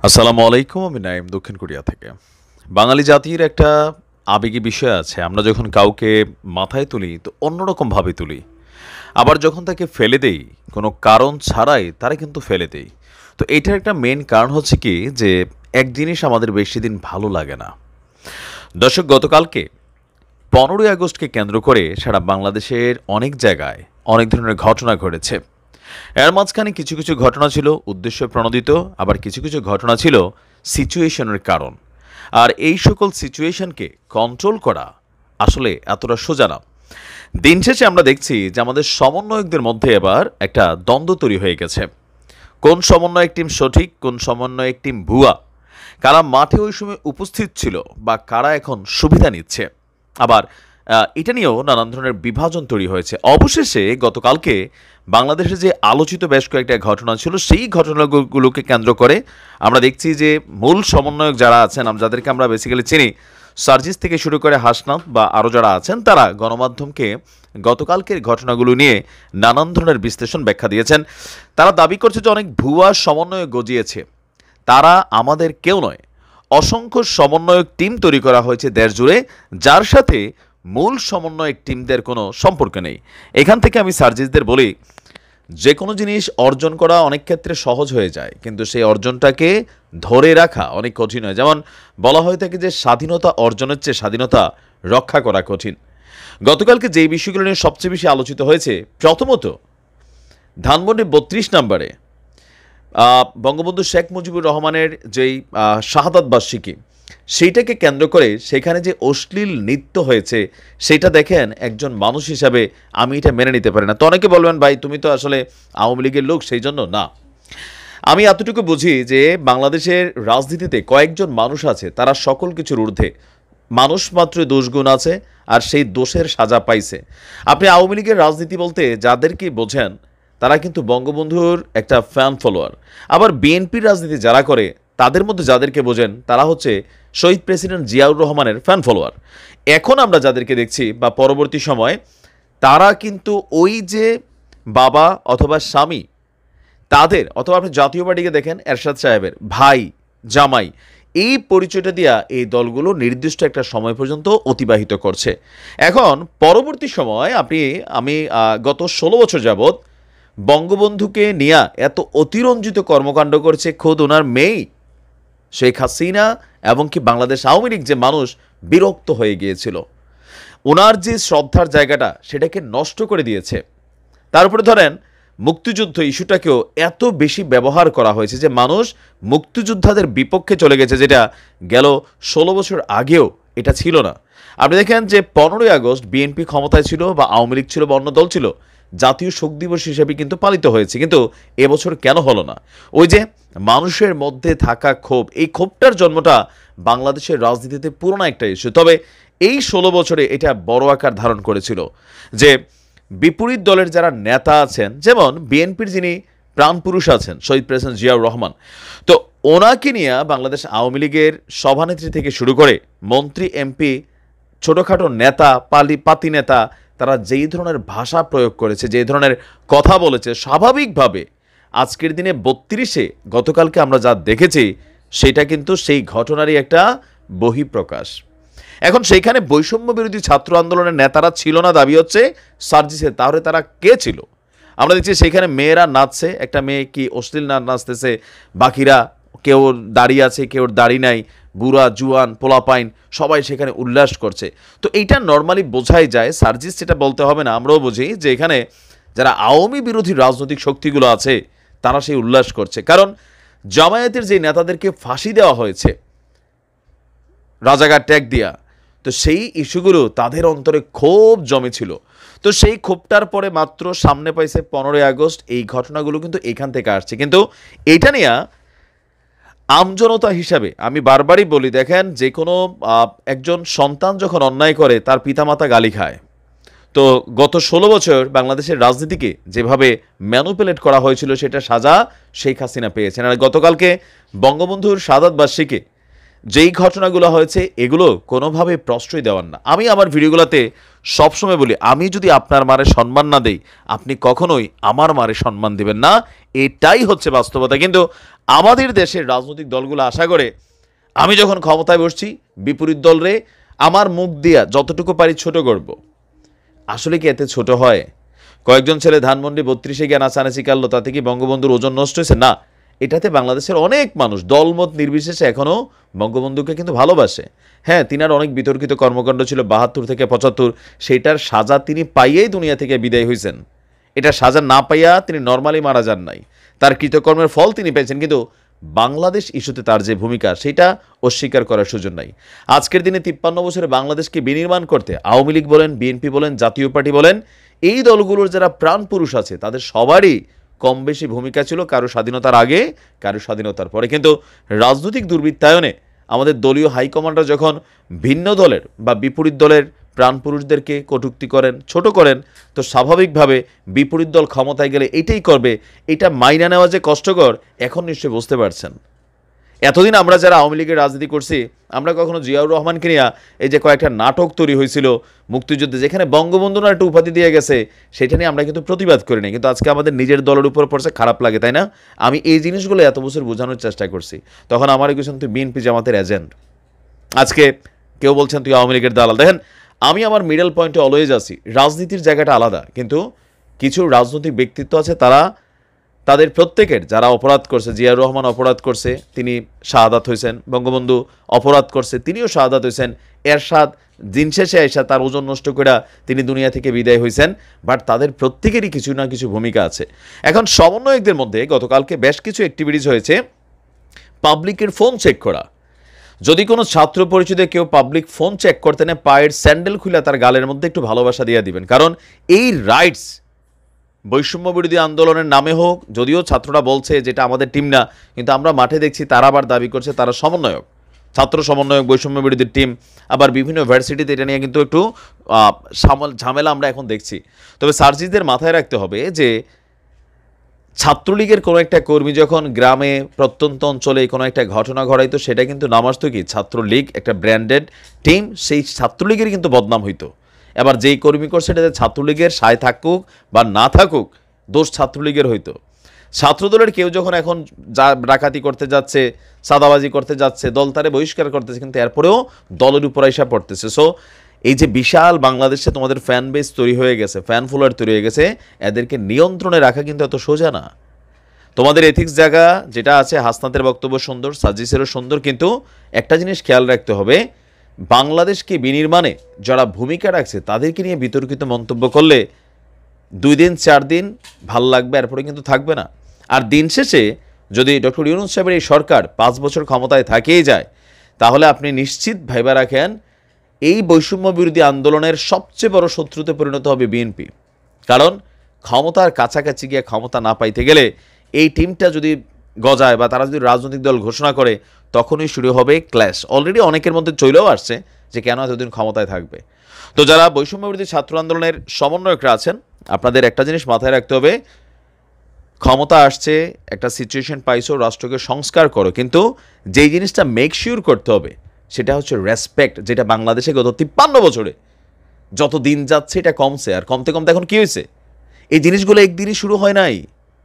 আসসালামু আলাইকুম। আমি নাইম, দক্ষিণ কোরিয়া থেকে। বাঙালি জাতির একটা আবেগী বিষয় আছে। আমরা যখন কাউকে মাথায় তুলি তো অন্যরকমভাবে তুলি। আবার যখন তাকে ফেলে দেই, কোনো কারণ ছাড়াই তারা কিন্তু ফেলে দেই। তো এটার একটা মেইন কারণ হচ্ছে কি যে এক জিনিস আমাদের বেশি দিন ভালো লাগে না। দর্শক, গতকালকে 15ই আগস্টকে কেন্দ্র করে সারা বাংলাদেশের অনেক জায়গায় অনেক ধরনের ঘটনা ঘটেছে। এর মাঝখানে কিছু কিছু ঘটনা ছিল উদ্দেশ্য প্রণোদিত, আবার কিছু কিছু ঘটনা ছিল সিচুয়েশনের কারণ। আর এই সকল সিচুয়েশনকে কন্ট্রোল করা আসলে এতটা সোজা না। দিন শেষে আমরা দেখছি যে আমাদের সমন্বয়কদের মধ্যে এবার একটা দ্বন্দ্ব তৈরি হয়ে গেছে। কোন সমন্বয়ক টিম সঠিক, কোন সমন্বয়ক টিম ভুয়া, কারা মাঠে ওই সময় উপস্থিত ছিল বা কারা এখন সুবিধা নিচ্ছে। আবার এটা নিয়েও নানান ধরনের বিভাজন তৈরি হয়েছে। অবশেষে গতকালকে বাংলাদেশে যে আলোচিত বেশ কয়েকটা ঘটনা ছিল, সেই ঘটনাগুলোকে কেন্দ্র করে আমরা দেখছি যে মূল সমন্বয়ক যারা আছেন, যাদেরকে আমরা বেসিক্যালি চিনি, সার্জিস থেকে শুরু করে হাসনাত বা আরও যারা আছেন, তারা গণমাধ্যমকে গতকালকের ঘটনাগুলো নিয়ে নানান ধরনের বিশ্লেষণ ব্যাখ্যা দিয়েছেন। তারা দাবি করছে যে অনেক ভুয়া সমন্বয়ক গজিয়েছে। তারা আমাদের কেউ নয়, অসংখ্য সমন্বয়ক টিম তৈরি করা হয়েছে দেশ জুড়ে, যার সাথে মূল সমন্বয়ক টিমদের কোনো সম্পর্ক নেই। এখান থেকে আমি সার্জিসদের বলি, যে কোনো জিনিস অর্জন করা অনেক ক্ষেত্রে সহজ হয়ে যায়, কিন্তু সেই অর্জনটাকে ধরে রাখা অনেক কঠিন হয়। যেমন বলা হয়ে থাকে যে স্বাধীনতা অর্জনের চেয়ে স্বাধীনতা রক্ষা করা কঠিন। গতকালকে যেই বিষয়গুলো নিয়ে সবচেয়ে বেশি আলোচিত হয়েছে, প্রথমত ধানমন্ডি 32 নম্বরে বঙ্গবন্ধু শেখ মুজিবুর রহমানের যেই শাহাদাত বার্ষিকী, সেইটাকে কেন্দ্র করে সেখানে যে অশ্লীল নৃত্য হয়েছে, সেটা দেখেন একজন মানুষ হিসাবে আমি এটা মেনে নিতে পারি না। তো অনেকে বলবেন, ভাই তুমি তো আসলে আওয়ামী লীগের লোক, সেই জন্য না। আমি এতটুকু বুঝি যে বাংলাদেশের রাজনীতিতে কয়েকজন মানুষ আছে, তারা সকল কিছুর ঊর্ধ্বে। মানুষ মাত্র দোষগুণ আছে, আর সেই দোষের সাজা পাইছে। আপনি আওয়ামী লীগের রাজনীতি বলতে যাদেরকে বোঝেন, তারা কিন্তু বঙ্গবন্ধুর একটা ফ্যান ফলোয়ার। আবার বিএনপির রাজনীতি যারা করে, তাদের মধ্যে যাদেরকে বোঝেন, তারা হচ্ছে শহীদ প্রেসিডেন্ট জিয়াউর রহমানের ফ্যান ফলোয়ার। এখন আমরা যাদেরকে দেখছি বা পরবর্তী সময়, তারা কিন্তু ওই যে বাবা অথবা স্বামী, তাদের, অথবা আপনি জাতীয় পার্টিকে দেখেন, এরশাদ সাহেবের ভাই, জামাই, এই পরিচয়টা দিয়া এই দলগুলো নির্দিষ্ট একটা সময় পর্যন্ত অতিবাহিত করছে। এখন পরবর্তী সময় আমি গত 16 বছর যাবৎ বঙ্গবন্ধুকে নিয়ে এত অতিরঞ্জিত কর্মকাণ্ড করছে খোদ ওনার মেয়ে শেখ হাসিনা, এবং কি বাংলাদেশ আওয়ামী লীগ, যে মানুষ বিরক্ত হয়ে গিয়েছিল। ওনার যে শ্রদ্ধার জায়গাটা, সেটাকে নষ্ট করে দিয়েছে। তারপরে ধরেন মুক্তিযুদ্ধ ইস্যুটাকেও এত বেশি ব্যবহার করা হয়েছে যে মানুষ মুক্তিযোদ্ধাদের বিপক্ষে চলে গেছে, যেটা গেল 16 বছর আগেও এটা ছিল না। আপনি দেখেন যে 15ই আগস্ট বিএনপি ক্ষমতায় ছিল বা আওয়ামী লীগ ছিল বা অন্য দল ছিল, জাতীয় শোক দিবস হিসেবে কিন্তু পালিত হয়েছে, কিন্তু এবছর কেন হলো না? ওই যে মানুষের মধ্যে থাকা ক্ষোভ, এই ক্ষোভটার জন্মটা বাংলাদেশের রাজনীতিতে পুরনো একটা ইস্যু। তবে এই 16 বছরে এটা বড় আকার ধারণ করেছিল যে বিপরীত দলের যারা নেতা আছেন, যেমন বিএনপির যিনি প্রাণপুরুষ আছেন শহীদ প্রেসিডেন্ট জিয়াউর রহমান, তো ওনাকে নিয়ে বাংলাদেশ আওয়ামী লীগের সভানেত্রী থেকে শুরু করে মন্ত্রী, এমপি, ছোটোখাটো নেতা, পাতি নেতা, তারা যেই ধরনের ভাষা প্রয়োগ করেছে, যেই ধরনের কথা বলেছে, স্বাভাবিকভাবে আজকের দিনে 32-এ গতকালকে আমরা যা দেখেছি, সেটা কিন্তু সেই ঘটনারই একটা বহিঃপ্রকাশ। এখন সেইখানে বৈষম্য বিরোধী ছাত্র আন্দোলনের নেতারা ছিল না দাবি হচ্ছে সার্জিসের, তাহলে তারা কে ছিল? আমরা দেখছি সেখানে মেয়েরা নাচছে, একটা মেয়ে কি অশ্লীল নাচতেছে, বাকিরা কেউ দাড়ি আছে, কেউ দাড়ি নাই, বুড়া জুয়ান পোলাপাইন সবাই সেখানে উল্লাস করছে। তো এইটা নর্মালি বোঝাই যায়, সার্জিস সেটা বলতে হবে না, আমরাও বুঝি যে এখানে যারা আওয়ামী বিরোধী রাজনৈতিক শক্তিগুলো আছে, তারা সেই উল্লাস করছে। কারণ জামায়াতের যে নেতাদেরকে ফাঁসি দেওয়া হয়েছে রাজাকার ট্যাগ দিয়া, তো সেই ইস্যুগুলো তাদের অন্তরে ক্ষোভ জমেছিল। তো সেই ক্ষোভটার পরে মাত্র সামনে পাইছে 15ই আগস্ট, এই ঘটনাগুলো কিন্তু এখান থেকে আসছে। কিন্তু এটা নিয়ে আমজনতা হিসাবে আমি বারবারই বলি, দেখেন যে কোনো একজন সন্তান যখন অন্যায় করে, তার পিতামাতা গালি খায়। তো গত 16 বছর বাংলাদেশের রাজনীতিকে যেভাবে ম্যানুপুলেট করা হয়েছিল, সেটা সাজা শেখ হাসিনা পেয়েছেন। আর গতকালকে বঙ্গবন্ধুর শাহাদাত বার্ষিকী যেই ঘটনাগুলো হয়েছে, এগুলো কোনোভাবে প্রশ্রয় দেওয়ার না। আমি আমার ভিডিওগুলোতে সবসময় বলি, আমি যদি আপনার মারে সম্মান না দেই, আপনি কখনোই আমার মারে সম্মান দিবেন না। এটাই হচ্ছে বাস্তবতা। কিন্তু আমাদের দেশের রাজনৈতিক দলগুলো আশা করে আমি যখন ক্ষমতায় বসছি বিপরীত দলরে আমার মুখ দিয়া যতটুকু পারি ছোট করব। আসলে কি এতে ছোট হয়? কয়েকজন ছেলে ধানমন্ডি 32-এ গিয়ে নাচানাচি কাটলো, তাতে কি বঙ্গবন্ধুর ওজন নষ্ট হয়েছে? না, এটাতে বাংলাদেশের অনেক মানুষ দলমত নির্বিশেষে এখনও বঙ্গবন্ধুকে কিন্তু ভালোবাসে। হ্যাঁ, তিনার অনেক বিতর্কিত কর্মকাণ্ড ছিল 72 থেকে 75, সেটার সাজা তিনি পাইয়েই দুনিয়া থেকে বিদায় হয়েছেন। এটা সাজা না পাইয়া তিনি নর্মালি মারা যান নাই, তার কৃতকর্মের ফল তিনি পেয়েছেন। কিন্তু বাংলাদেশ ইস্যুতে তার যে ভূমিকা সেটা অস্বীকার করার সুযোগ নাই। আজকের দিনে 53 বছরে বাংলাদেশকে বিনির্মাণ করতে আওয়ামী লীগ বলেন, বিএনপি বলেন, জাতীয় পার্টি বলেন, এই দলগুলোর যারা প্রাণ পুরুষ আছে তাদের সবারই কম বেশি ভূমিকা ছিল, কারো স্বাধীনতার আগে, কারো স্বাধীনতার পরে। কিন্তু রাজনৈতিক দুর্বৃত্তায়নে আমাদের দলীয় হাইকমান্ডার যখন ভিন্ন দলের বা বিপরীত দলের প্রাণপুরুষদেরকে কটূক্তি করেন, ছোট করেন, তো স্বাভাবিকভাবে বিপরীত দল ক্ষমতায় গেলে এটাই করবে। এটা মাইনা নেওয়া যে কষ্টকর এখন নিশ্চয়ই বুঝতে পারছেন। এতদিন আমরা যারা আওয়ামী লীগের রাজনীতি করছি, আমরা কখনো জিয়াউর রহমানকে নিয়ে এই যে কয়েকটা নাটক তৈরি হয়েছিল মুক্তিযুদ্ধে, যেখানে বঙ্গবন্ধুর একটা উপাধি দিয়ে গেছে, সেটা নিয়ে আমরা কিন্তু প্রতিবাদ করি না। কিন্তু আজকে আমাদের নিজের দলের উপর পড়ছে, খারাপ লাগে, তাই না? আমি এই জিনিসগুলো এত বছর বোঝানোর চেষ্টা করছি, তখন আমার কিছু তুই বিএনপি জামাতের এজেন্ট, আজকে কেউ বলছেন তুই আওয়ামী লীগের দালাল। দেখেন, আমি আমার মিডল পয়েন্টে অলওয়েজ আছি। রাজনীতির জায়গাটা আলাদা, কিন্তু কিছু রাজনৈতিক ব্যক্তিত্ব আছে, তারা তাদের প্রত্যেকের যারা অপরাধ করছে, জিয়াউর রহমান অপরাধ করছে, তিনি শাহাদাত হয়েছেন, বঙ্গবন্ধু অপরাধ করছে, তিনিও শাহাদাত হয়েছেন, এরশাদ দিন শেষে এসে তার ওজন নষ্ট করে তিনি দুনিয়া থেকে বিদায় হয়েছেন। বাট তাদের প্রত্যেকেরই কিছু না কিছু ভূমিকা আছে। এখন সমন্বয়কদের মধ্যে গতকালকে বেশ কিছু অ্যাক্টিভিটিস হয়েছে। পাবলিকের ফোন চেক করা, যদি কোনো ছাত্র পরিচয়ে কেউ পাবলিক ফোন চেক করতে নেয়, পায়ের স্যান্ডেল খুলে তার গালের মধ্যে একটু ভালোবাসা দিয়ে দিবেন। কারণ এই রাইটস বৈষম্য বিরোধী আন্দোলনের নামে হোক, যদিও ছাত্ররা বলছে যেটা আমাদের টিম না, কিন্তু আমরা মাঠে দেখছি তারা আবার দাবি করছে তারা সমন্বয়ক, ছাত্র সমন্বয়ক, বৈষম্য বিরোধী টিম। আবার বিভিন্ন ইউনিভার্সিটিতে এটা নিয়ে কিন্তু একটু ঝামেলা আমরা এখন দেখছি। তবে সার্জিসদের মাথায় রাখতে হবে যে ছাত্রলীগের কোনো একটা কর্মী যখন গ্রামে প্রত্যন্ত অঞ্চলে কোনো একটা ঘটনা ঘটাইতো, সেটা কিন্তু নাম আসতো কি ছাত্রলীগ, একটা ব্র্যান্ডেড টিম, সেই ছাত্রলীগের কিন্তু বদনাম হইতো। এবার যেই কর্মী করছে এটাতে ছাত্রলীগের সায় থাকুক বা না থাকুক, দোষ ছাত্রলীগের হইতো। ছাত্রদলের কেউ যখন এখন ডাকাতি করতে যাচ্ছে, চাঁদাবাজি করতে যাচ্ছে, দল তারে বহিষ্কার করতেছে, কিন্তু এরপরেও দলের উপর আইসা পড়তেছে। সো এই যে বিশাল বাংলাদেশে তোমাদের ফ্যান বেস তৈরি হয়ে গেছে, ফ্যান ফলোয়ার তৈরি হয়ে গেছে, এদেরকে নিয়ন্ত্রণে রাখা কিন্তু এত সোজা না। তোমাদের এথিক্স জায়গা যেটা আছে, হাসনাতের বক্তব্য সুন্দর, সাজিসেরও সুন্দর, কিন্তু একটা জিনিস খেয়াল রাখতে হবে, বাংলাদেশকে বিনির্মাণে যারা ভূমিকা রাখছে তাদেরকে নিয়ে বিতর্কিত মন্তব্য করলে 2 দিন 4 দিন ভাল লাগবে, এরপরে কিন্তু থাকবে না। আর দিন শেষে যদি ডক্টর ইউনূস সাহেবের এই সরকার 5 বছর ক্ষমতায় থাকেই যায়, তাহলে আপনি নিশ্চিত ভাইবা রাখেন এই বৈষম্য বিরোধী আন্দোলনের সবচেয়ে বড় শত্রুতে পরিণত হবে বিএনপি। কারণ ক্ষমতার কাছাকাছি গিয়ে ক্ষমতা না পাইতে গেলে এই টিমটা যদি গজায় বা তারা যদি রাজনৈতিক দল ঘোষণা করে, তখনই শুরু হবে ক্ল্যাশ। অলরেডি অনেকের মধ্যে চলেও আসছে যে কেন এতদিন ক্ষমতায় থাকবে। তো যারা বৈষম্য বিরোধী ছাত্র আন্দোলনের সমন্বয়করা আছেন, আপনাদের একটা জিনিস মাথায় রাখতে হবে, ক্ষমতা আসছে, একটা সিচুয়েশন পাইছো, রাষ্ট্রকে সংস্কার করো, কিন্তু যেই জিনিসটা মেক শিওর করতে হবে সেটা হচ্ছে রেসপেক্ট, যেটা বাংলাদেশে গত 53 বছরে যত দিন যাচ্ছে এটা কমছে, আর কমতে কমতে এখন কী হয়েছে, এই জিনিসগুলো একদিনই শুরু হয় নাই,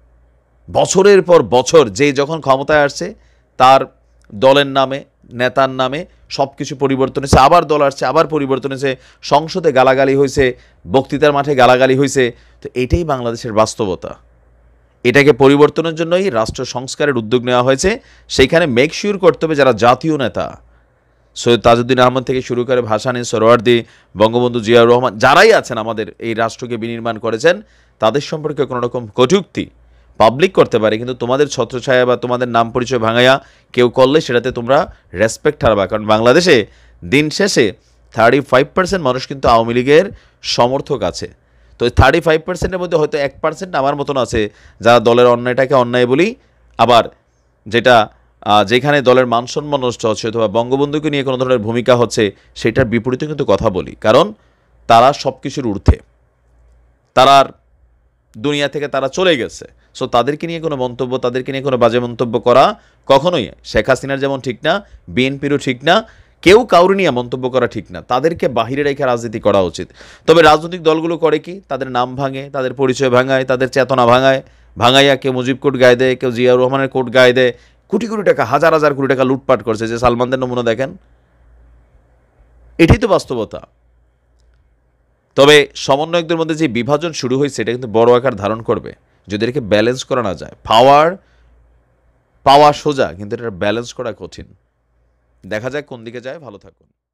বছরের পর বছর। যে যখন ক্ষমতায় আসছে তার দলের নামে, নেতার নামে সব কিছু পরিবর্তন হয়েছে, আবার দল আসছে, আবার পরিবর্তন হয়েছে, সংসদে গালাগালি হয়েছে, বক্তৃতার মাঠে গালাগালি হয়েছে। তো এটাই বাংলাদেশের বাস্তবতা। এটাকে পরিবর্তনের জন্যই রাষ্ট্র সংস্কারের উদ্যোগ নেওয়া হয়েছে। সেইখানে মেক শিওর করতে হবে যারা জাতীয় নেতা, সৈয়দ তাজউদ্দিন আহমদ থেকে শুরু করে ভাসানী, সোহরাওয়ার্দী, বঙ্গবন্ধু জিয়াউর রহমান, যারাই আছেন আমাদের এই রাষ্ট্রকে বিনির্মাণ করেছেন, তাদের সম্পর্কে কোনো রকম কটূক্তি পাবলিক করতে পারে, কিন্তু তোমাদের ছত্রছায়া বা তোমাদের নাম পরিচয় ভাঙাইয়া কেউ করলে সেটাতে তোমরা রেসপেক্ট হারাবা। কারণ বাংলাদেশে দিন শেষে 35% মানুষ কিন্তু আওয়ামী লীগের সমর্থক আছে। তো 35%-এর মধ্যে হয়তো 1% আমার মতন আছে যারা দলের অন্যায়টাকে অন্যায় বলি, আবার যেটা যেখানে দলের মানসম্মান নষ্ট হচ্ছে অথবা বঙ্গবন্ধুকে নিয়ে কোনো ধরনের ভূমিকা হচ্ছে, সেটার বিপরীতে কিন্তু কথা বলি। কারণ তারা সব কিছুর ঊর্ধ্বে, তারা দুনিয়া থেকে তারা চলে গেছে। সো তাদেরকে নিয়ে কোনো মন্তব্য, তাদেরকে নিয়ে কোনো বাজে মন্তব্য করা কখনোই শেখ হাসিনার যেমন ঠিক না, বিএনপিরও ঠিক না, কেউ কাউরে নিয়ে মন্তব্য করা ঠিক না। তাদেরকে বাহিরে রেখে রাজনীতি করা উচিত। তবে রাজনৈতিক দলগুলো করে কি, তাদের নাম ভাঙে, তাদের পরিচয় ভাঙায়, তাদের চেতনা ভাঙায়, ভাঙাইয়া কেউ মুজিব কোট গায়ে দেয়, কেউ জিয়াউর রহমানের কোট গায়ে দেয়, কোটি কোটি টাকা, হাজার হাজার কোটি টাকা লুটপাট করছে। যে সালমানদের নমুনা দেখেন, এটাই তো বাস্তবতা। তবে সমন্বয়কদের মধ্যে যে বিভাজন শুরু হয়েছে এটা কিন্তু বড় আকার ধারণ করবে যদি এটাকে ব্যালেন্স করা না যায়। পাওয়া সোজা, কিন্তু এটা ব্যালেন্স করা কঠিন। দেখা যাক কোন দিকে যায়। ভালো থাকুন।